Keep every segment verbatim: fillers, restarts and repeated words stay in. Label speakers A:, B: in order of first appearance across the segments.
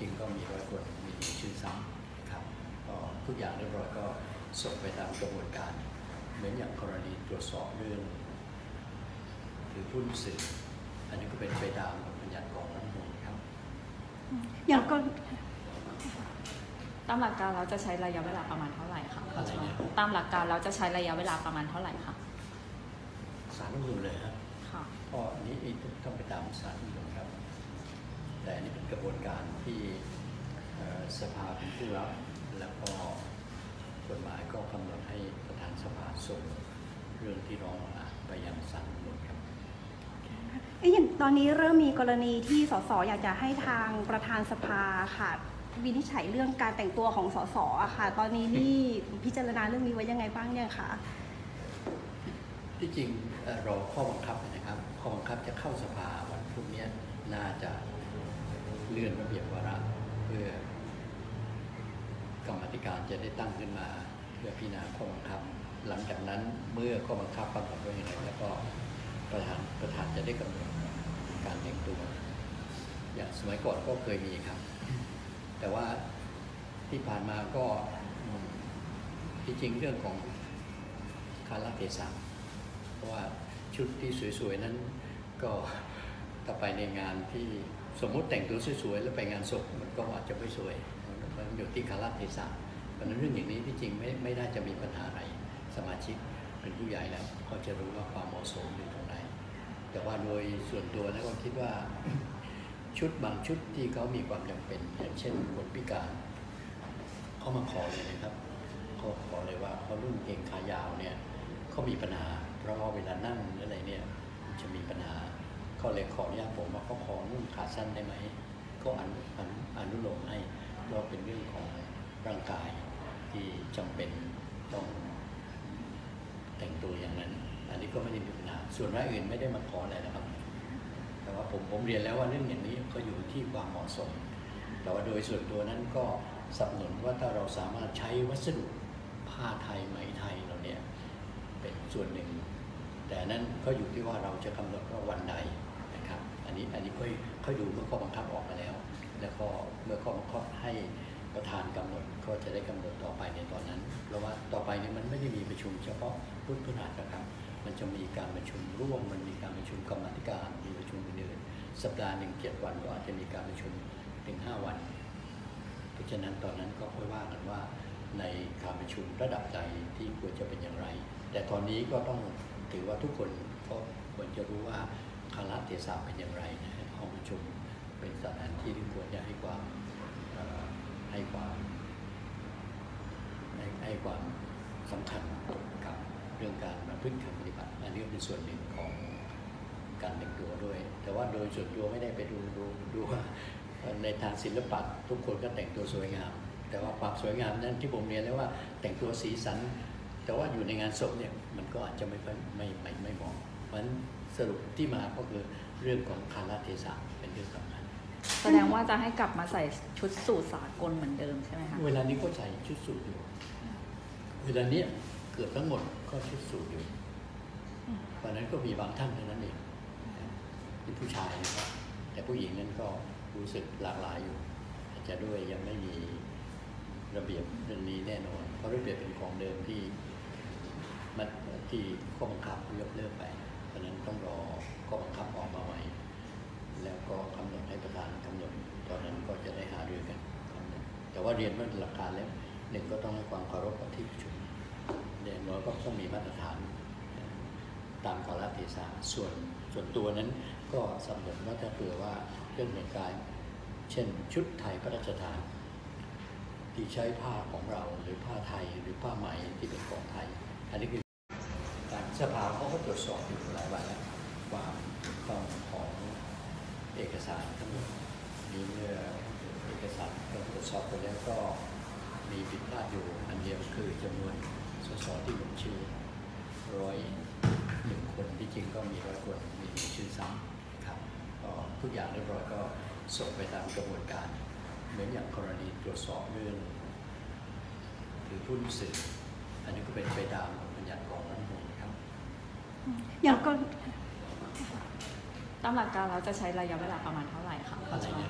A: ริงก็มีร้อยคนมีชื่อซ้ำครับก็ทุกอย่างเรียบร้อยก็ส่งไปตามกระบวนการเหมือนอย่างกรณีตรวจสอบเรื่องหรือหุ้นสื่ออันนี้ก็เป็นไปตามบัญญัติของรัฐธรรมนูญครับ
B: อย่างก็
C: ตามหลักการเราจะใช้ระยะเวลาประมาณเท่าไหร่คะ
A: อะไรเนี่ย
C: ตามหลักการเราจะใช้ระยะเวลาประมาณเท่าไหร่คะ
A: ศาลรัฐธรรมนูญเลยครับ
C: ค่ะ
A: เพราะอันนี้ต้องไปตามศาลรัฐธรรมนูญครับแต่อันนี้เป็นกระบวนการที่สภาเป็นผู้รับแล้วก็กฎหมายก็กำหนดให้ประธานสภาส่งเรื่องที่ร้องมาไปยังศาลรัฐธรรมนูญครับ
B: เอ๊ะอย่างตอนนี้เริ่มมีกรณีที่สสอยากจะให้ทางประธานสภาค่ะวินิจฉัยเรื่องการแต่งตัวของสสอะค่ะตอนนี้นี่พิจารณาเรื่องนี้ไว้ยังไงบ้างเนี่ยคะ
A: ที่จริงรอข้อบังคับนะครับข้อบังคับจะเข้าสภาวันพรุ่งนี้น่าจะเลื่อนระเบียบวาระเพื่อกรรมธิการจะได้ตั้งขึ้นมาเพื่อพิจารณาข้อบังคับหลังจากนั้นเมื่อข้อบังคับกำหนดไว้อย่างไรแล้วก็ประธานประธานจะได้กำหนดการแต่งตัวอย่างสมัยก่อนก็เคยมีครับแต่ว่าที่ผ่านมาก็ที่จริงเรื่องของกาลเทศะเพราะว่าชุดที่สวยๆนั้นก็ต่อไปในงานที่สมมติแต่งตัวสวยๆแล้วไปงานศพมันก็อาจจะไม่สวยมันอยู่ที่กาลเทศะเพราะนั้นเรื่องอย่างนี้ที่จริงไม่ไม่น่าจะมีปัญหาอะไรสมาชิกเป็นผู้ใหญ่แล้วเขาจะรู้ว่าความเหมาะสมอยู่ตรงไหนแต่ว่าโดยส่วนตัวนะก็คิดว่าชุดบางชุดที่เขามีความจำเป็นอย่างเช่นคนพิการเขามาขอเลยนะครับเขาขอเลยว่าเขารุ่นเก่งขายาวเนี่ยเขามีปัญหาเพราะเวลานั่งหรืออะไรเนี่ยจะมีปัญหาเขาเลยขออนุญาตผมว่าเขาขอนุ่งขาสั้นได้ไหมก็อนุอนุโลมให้เราเป็นเรื่องของร่างกายที่จำเป็นต้องแต่งตัวอย่างนั้นอันนี้ก็ไม่ได้มีปัญหาส่วนรายอื่นไม่ได้มาขออะไรนะครับแต่ว่าผมผมเรียนแล้วว่าเรื่องอย่างนี้ก็อยู่ที่ความเหมาะสมแต่ว่าโดยส่วนตัวนั้นก็สนับสนุนว่าถ้าเราสามารถใช้วัสดุผ้าไทยไหมไทยเราเนี่ยเป็นส่วนหนึ่งแต่นั้นก็อยู่ที่ว่าเราจะกำหนดว่าวันใดนะครับอันนี้อันนี้ค่อยค่อยดูเมื่อข้อบังคับออกมาแล้วแล้วก็เมื่อข้อบังคับให้ประธานกำหนดก็จะได้กำหนดต่อไปในตอนนั้นเพราะว่าต่อไปเนี่ยมันไม่ได้มีประชุมเฉพาะรุ่นพฤหัสนะครับมันจะมีการประชุมร่วมมันมีการประชุมกรรมธิการมีประชุมอื่นๆสัปดาห์หนึ่งเจ็ดวันก็อาจจะมีการประชุมถึงห้าวันเพราะฉะนั้นตอนนั้นก็ค่อยว่ากันว่าในการประชุมระดับใดที่ควรจะเป็นอย่างไรแต่ตอนนี้ก็ต้องถือว่าทุกคนก็ควรจะรู้ว่าคาลเทศะเป็นอย่างไรนะห้องประชุมเป็นสถานที่ที่ควรจะให้ความให้ความให้ความสำคัญกับเรื่องการประพฤติการปฏิบัติอันนี้เป็นส่วนหนึ่งของการแต่งตัวด้วยแต่ว่าโดยส่วนตัวไม่ได้ไปดูดูดูว่าในทางศิลปะทุกคนก็แต่งตัวสวยงามแต่ว่าความสวยงามนั้นที่ผมเรียนแล้วว่าแต่งตัวสีสันแต่ว่าอยู่ในงานศพเนี่ยมันก็อาจจะไม่ไม่ไม่ไม่เหมาะเพราะฉะนั้นสรุปที่มาก็คือเรื่องของคาลเทศะเป็นเรื่องสำคัญ
C: แสดงว่าจะให้กลับมาใส่ชุดสูทสากลเหมือนเดิมใช่ไหมคะ
A: เวลานี้ก็ใส่ชุดสูทอยู่เวลานี้เกือบทั้งหมดก็ชุดสูทอยู่วันนั้นก็มีบางท่านเท่านั้นเองที่ผู้ชายนะครับแต่ผู้หญิงนั้นก็รู้สึกหลากหลายอยู่อาจจะด้วยยังไม่มีระเบียบเรื่องนี้แน่นอนเพราะระเบียบเป็นของเดิมที่มันที่ข้อบังคับยกเลิกไปเพราะนั้นต้องรอข้อบังคับออกมาใหม่แล้วก็กำหนดให้ประธานกำหนดตอนนั้นก็จะได้หารือกันแต่ว่าเรียนว่าหลักการแล้วหนึ่งก็ต้องให้ความเคารพกับที่ประชุมอย่างน้อยก็ต้องมีมาตรฐานตามกาลเทศะส่วนส่วนตัวนั้นก็สำหรับว่าถ้าเผื่อว่าเรื่องเหตุการณ์เช่นชุดไทยพระราชทานที่ใช้ผ้าของเราหรือผ้าไทยหรือผ้าไหมที่เป็นของไทยอันนี้คือการสภาเขาก็ตรวจสอบอยู่หลายวันแล้วว่าความของเอกสารทั้งหมดมีเมื่อเอกสารเราตรวจสอบไปแล้วก็มีผิดพลาดอยู่อันเดียวคือจำนวนสสที่ลงชื่อร้อยหนึ่งคนที่จริงก็มีร้อยคนมีชื่อซ้ำครับก็ทุกอย่างเรียบร้อยก็ส่งไปตามกระบวนการเหมือนอย่างกรณีตรวจสอบเรื่องหรือหุ้นสื่ออันนี้ก็เป็นไปตามบัญญัติของรัฐธรรมนูญครับ
B: อย่างก็
C: ตามหลักการเราจะใช้ระยะเวลาประมาณเท่าไหร่คะ
A: อะไรเนี่ย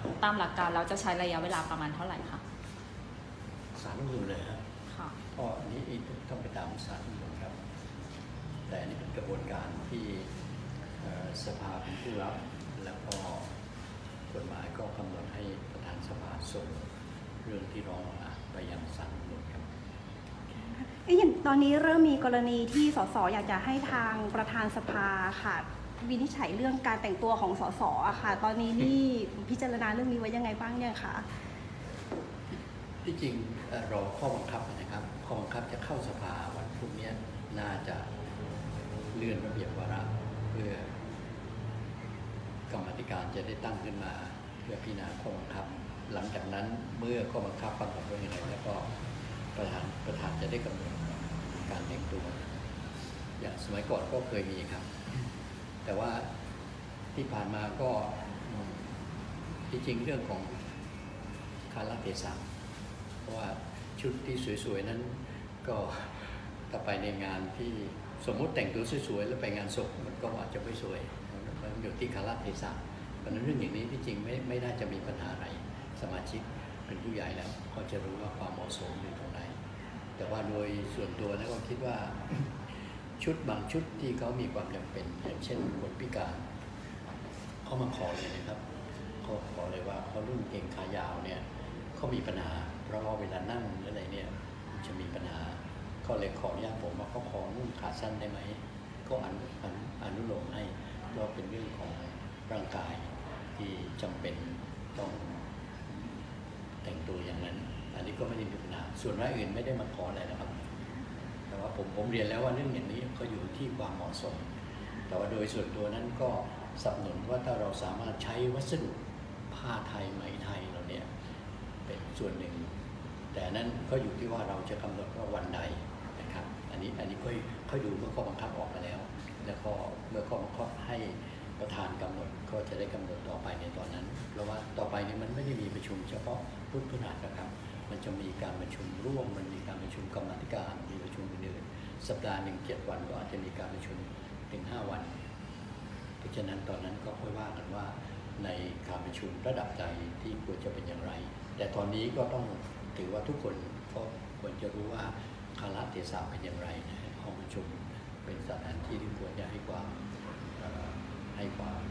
C: ตามหลักการเราจะใช้ระยะเวลาประมาณเท่าไหร่คะ
A: ศาลรัฐธรรมนูญเลยครับ
C: ค่ะ
A: เพราะอันนี้ต้องไปตามศาลรัฐธรรมนูญครับ แต่อันนี้เป็นกระบวนการที่เอ่อสภาเป็นผู้รับแล้วก็กฎหมายก็กำหนดให้ประธานสภาส่งเรื่องที่ร้องมาไปยังศาลรัฐธรรมนูญครับ
B: เอ๊ะอย่างตอนนี้เริ่มมีกรณีที่สสอยากจะให้ทางประธานสภาค่ะวินิจฉัยเรื่องการแต่งตัวของสสอะค่ะ ตอนนี้นี่พิจารณาเรื่องนี้ไว้ยังไงบ้างเนี่ยคะ
A: ที่จริงเอ่อรอข้อบังคับนะครับข้อบังคับจะเข้าสภาวันพรุ่งนี้น่าจะเลื่อนระเบียบวาระเพื่อกรรมาธิการจะได้ตั้งขึ้นมาเพื่อพิจารณาข้อบังคับ หลังจากนั้นเมื่อข้อบังคับปรากฏว่าอย่างไรแล้วก็ประธานประธานจะได้กำหนดการแต่งตัวอย่างสมัยก่อนก็เคยมีครับ แต่ว่าที่ผ่านมาก็อืมที่จริงเรื่องของคาลเทศะเพราะว่าชุดที่สวยๆนั้นก็ถ้าไปในงานที่สมมุติแต่งตัวสวยๆแล้วไปงานศพมันก็อาจจะไม่สวยมันอยู่ที่คาลเทศะเพราะฉะนั้นเรื่องอย่างนี้ที่จริงไม่ไม่น่าจะมีปัญหาอะไรสมาชิกเป็นผู้ใหญ่แล้วเขาจะรู้ว่าความเหมาะสมอยู่ตรงไหนแต่ว่าโดยส่วนตัวนะก็คิดว่า ชุดบางชุดที่เขามีความจำเป็นอย่างเช่นคนพิการเขามาขอเลยนะครับเขาขอเลยว่าเขารุ่นเก่งขายาวเนี่ยเขามีปัญหาเพราะว่าเวลานั่งหรืออะไรเนี่ยจะมีปัญหาเขาเลยขออนุญาตผมว่าเขาขอนุ่งขาสั้นได้ไหมก็อนุอนุอนุโลมให้เพราะเป็นเรื่องของร่างกายที่จำเป็นต้องแต่งตัวอย่างนั้นอันนี้ก็ไม่ได้มีปัญหาส่วนรายอื่นไม่ได้มาขออะไรนะครับแต่ว่าผมผมเรียนแล้วว่าเรื่องอย่างนี้ก็อยู่ที่ความเหมาะสมแต่ว่าโดยส่วนตัวนั้นก็สนับสนุนว่าถ้าเราสามารถใช้วัสดุผ้าไทยไหมไทยเราเนี่ยเป็นส่วนหนึ่งแต่นั้นก็อยู่ที่ว่าเราจะกำหนดว่าวันใดนะครับอันนี้อันนี้ค่อยค่อยดูเมื่อข้อบังคับออกมาแล้วแล้วก็เมื่อข้อบังคับให้ประธานกำหนดก็จะได้กำหนดต่อไปในตอนนั้นเพราะว่าต่อไปนี้มันไม่ได้มีประชุมเฉพาะพุทธพฤหัสนะครับมันจะมีการประชุมร่วมมันมีการประชุมกรรมาธิการมีประชุมอื่นๆสัปดาห์หนึ่งเจ็ดวันก็อาจจะมีการประชุมถึงห้าวันเพราะฉะนั้นตอนนั้นก็ค่อยว่ากันว่าในการประชุมระดับใดที่ควรจะเป็นอย่างไรแต่ตอนนี้ก็ต้องถือว่าทุกคนก็ควรจะรู้ว่าคาลเทศะเป็นอย่างไรนะห้องประชุมเป็นสถานที่ที่ควรจะให้ความเอ่อให้ความ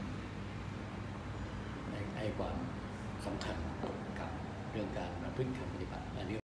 A: ให้ให้ความสำคัญกับเรื่องการประพฤติปฏิบัติอันนี้